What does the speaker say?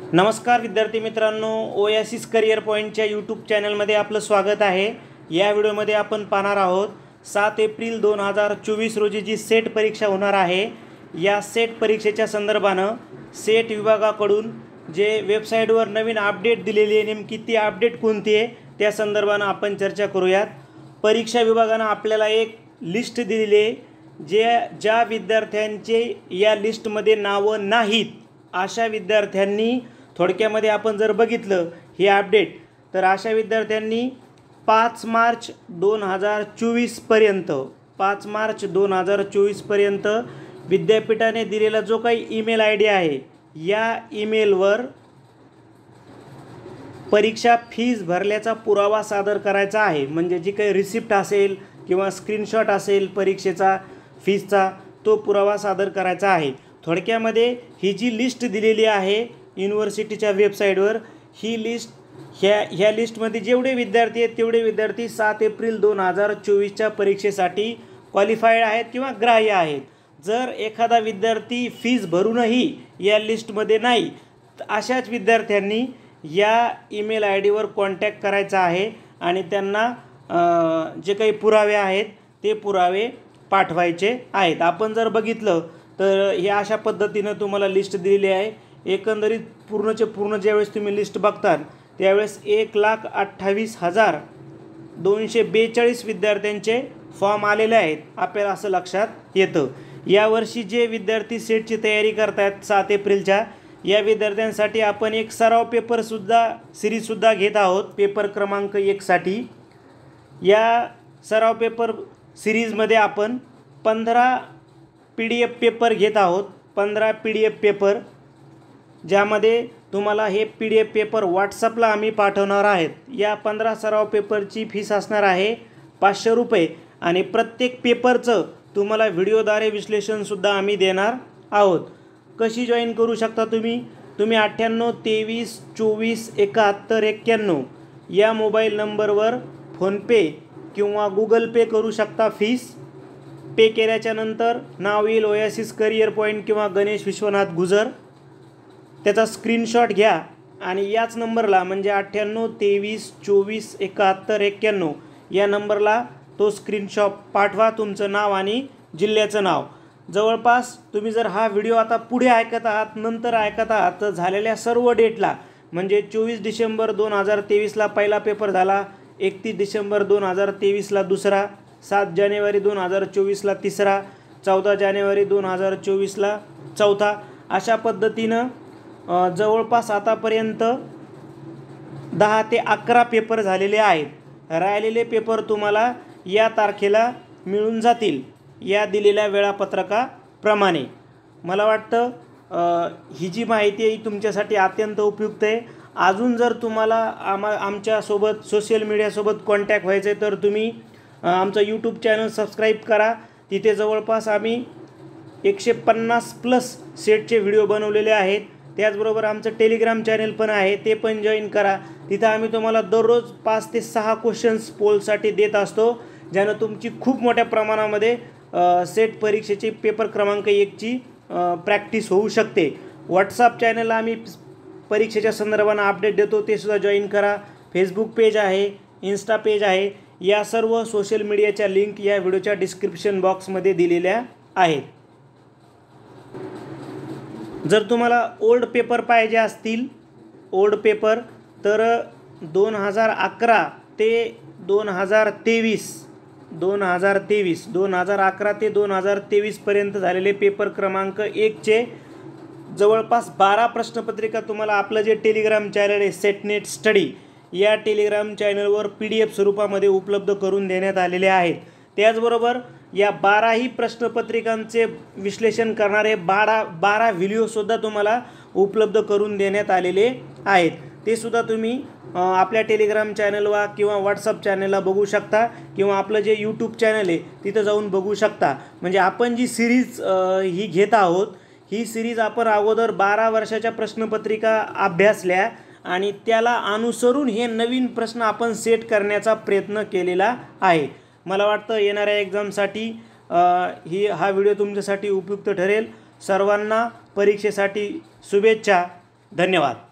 नमस्कार विद्यार्थी मित्रांनो, ओएसिस करियर पॉईंटच्या यूट्यूब चॅनलमध्ये आपलं स्वागत आहे। या व्हिडिओमध्ये आपण पाहणार आहोत 7 एप्रिल 2024 रोजी जी सेट परीक्षा होणार आहे, या सेट परीक्षेच्या संदर्भानं सेट विभागाकडून जे वेबसाईटवर नवीन अपडेट दिलेली आहे, नेमकी ती अपडेट कोणती आहे त्या संदर्भानं आपण चर्चा करूयात। परीक्षा विभागानं आपल्याला एक लिस्ट दिलेली आहे, ज्या विद्यार्थ्यांचे या लिस्टमध्ये नावं नाहीत अशा विद्यार्थ्यांनी, थोडक्यामध्ये आपण जर बघितलं हे अपडेट, तर अशा विद्यार्थ्यांनी 5 मार्च 2024 पर्यंत विद्यापीठाने दिलेला जो काही ईमेल आय डी आहे, या ईमेलवर परीक्षा फीस भरल्याचा पुरावा सादर करायचा आहे। म्हणजे जी काही रिसिप्ट असेल किंवा स्क्रीनशॉट असेल परीक्षेचा फीसचा, तो पुरावा सादर करायचा आहे। थोडक्यामध्ये ही जी लिस्ट दिलेली आहे युनिव्हर्सिटीच्या वेबसाईटवर, ही लिस्ट ह्या लिस्टमध्ये जेवढे विद्यार्थी आहेत तेवढे विद्यार्थी 7 एप्रिल 2024च्या परीक्षेसाठी क्वालिफाईड आहेत किंवा ग्राह्य आहेत। जर एखादा विद्यार्थी फीस भरूनही या लिस्टमध्ये नाही, तर अशाच विद्यार्थ्यांनी या ईमेल आय डीवर कॉन्टॅक्ट करायचा आहे आणि त्यांना जे काही पुरावे आहेत ते पुरावे पाठवायचे आहेत। आपण जर बघितलं तर हे अशा पद्धतीनं तुम्हाला लिस्ट दिलेली आहे। एकंदरीत पूर्ण ज्यावेळेस तुम्ही लिस्ट बघता त्यावेळेस 1,28,242 विद्यार्थ्यांचे फॉर्म आलेले आहेत आपल्याला असं लक्षात येतं। यावर्षी जे विद्यार्थी सेटची तयारी करतात 7 एप्रिलच्या, या विद्यार्थ्यांसाठी आपण एक सराव सिरीजसुद्धा घेत आहोत पेपर क्रमांक 1 साठी। या सराव पेपर सिरीजमध्ये आपण 15 PDF पेपर घेत आहोत, 15 PDF पेपर, ज्यामध्ये तुम्हाला हे PDF पेपर व्हॉट्सअपला आम्ही पाठवणार आहेत। या 15 सराव पेपरची फीस असणार आहे 500 रुपये आणि प्रत्येक पेपरचं तुम्हाला व्हिडिओद्वारे विश्लेषणसुद्धा आम्ही देणार आहोत। कशी जॉईन करू शकता तुम्ही 98 23 24 71 91 या मोबाईल नंबरवर फोनपे किंवा गूगल पे करू शकता। फीस पे केल्याच्या नंतर नाव येईल ओएसिस करियर पॉईंट किंवा गणेश विश्वनाथ गुजर, त्याचा स्क्रीनशॉट घ्या आणि याच नंबरला म्हणजे 98 23 24 71 91 या नंबरला तो स्क्रीनशॉट पाठवा, तुमचं नाव आणि जिल्ह्याचं नाव। जवळपास तुम्ही जर हा व्हिडिओ आता पुढे ऐकत आहात, नंतर ऐकत आहात, तर झालेल्या सर्व डेटला म्हणजे 24 डिसेंबर 2023ला पहिला पेपर झाला, 31 डिसेंबर 2023ला दुसरा, 7 जानेवारी 2024ला तिसरा, 14 जानेवारी 2024ला चौथा, अशा पद्धतीनं जवळपास आतापर्यंत 10 ते 11 पेपर झालेले आहेत। राहिलेले पेपर तुम्हाला या तारखेला मिळून जातील या दिलेल्या वेळापत्रकाप्रमाणे। मला वाटतं ही जी माहिती आहे ही तुमच्यासाठी अत्यंत उपयुक्त आहे। अजून जर तुम्हाला आमच्यासोबत सोशल मीडियासोबत कॉन्टॅक्ट व्हायचं आहे तर तुम्ही आमचं यूट्यूब चॅनल सबस्क्राईब करा। तिथे जवळपास आम्ही 150+ सेटचे व्हिडिओ बनवलेले आहेत। त्याचबरोबर आमचं टेलिग्राम चॅनल पण आहे, ते पण जॉईन करा। तिथं आम्ही तुम्हाला दररोज 5 ते 6 क्वेश्चन्स पोलसाठी देत असतो, ज्यानं तुमची खूप मोठ्या प्रमाणामध्ये सेट परीक्षेची पेपर क्रमांक 1ची प्रॅक्टिस होऊ शकते। व्हॉट्सअप चॅनलला आम्ही परीक्षेच्या संदर्भानं अपडेट देतो, ते सुद्धा जॉईन करा। फेसबुक पेज आहे, इन्स्टा पेज आहे, या सर्व सोशल मीडियाच्या लिंक या व्हिडिओच्या डिस्क्रिप्शन बॉक्समध्ये दिलेल्या आहेत। जर तुम्हाला ओल्ड पेपर पाहिजे असतील, ओल्ड पेपर, तर 2011 ते 2023 2011 ते 2023 पर्यंत झालेले पेपर क्रमांक 1चे जवळपास 12 प्रश्नपत्रिका तुम्हाला आपलं जे टेलिग्राम चॅनल आहे सेटनेट स्टडी, या टेलिग्राम चॅनलवर PDF स्वरूपामध्ये उपलब्ध करून देण्यात आलेले आहेत। त्याचबरोबर या 12ही प्रश्नपत्रिकांचे विश्लेषण करणारे 12 व्हिडिओसुद्धा तुम्हाला उपलब्ध करून देण्यात आलेले आहेत। ते सुद्धा तुम्ही आपल्या टेलिग्राम चॅनलवर किंवा व्हॉट्सअप चॅनलला बघू शकता किंवा आपलं जे यूट्यूब चॅनल आहे तिथं जाऊन बघू शकता। म्हणजे आपण जी सिरीज ही घेत आहोत, ही सिरीज आपण अगोदर 12 वर्षाच्या प्रश्नपत्रिका अभ्यासल्या आणि त्याला अनुसरून हे नवीन प्रश्न आपण सेट करण्याचा प्रयत्न केलेला आहे। मला वाटतं येणाऱ्या एक्झामसाठी हा व्हिडिओ तुमच्यासाठी उपयुक्त ठरेल। सर्वांना परीक्षेसाठी शुभेच्छा। धन्यवाद।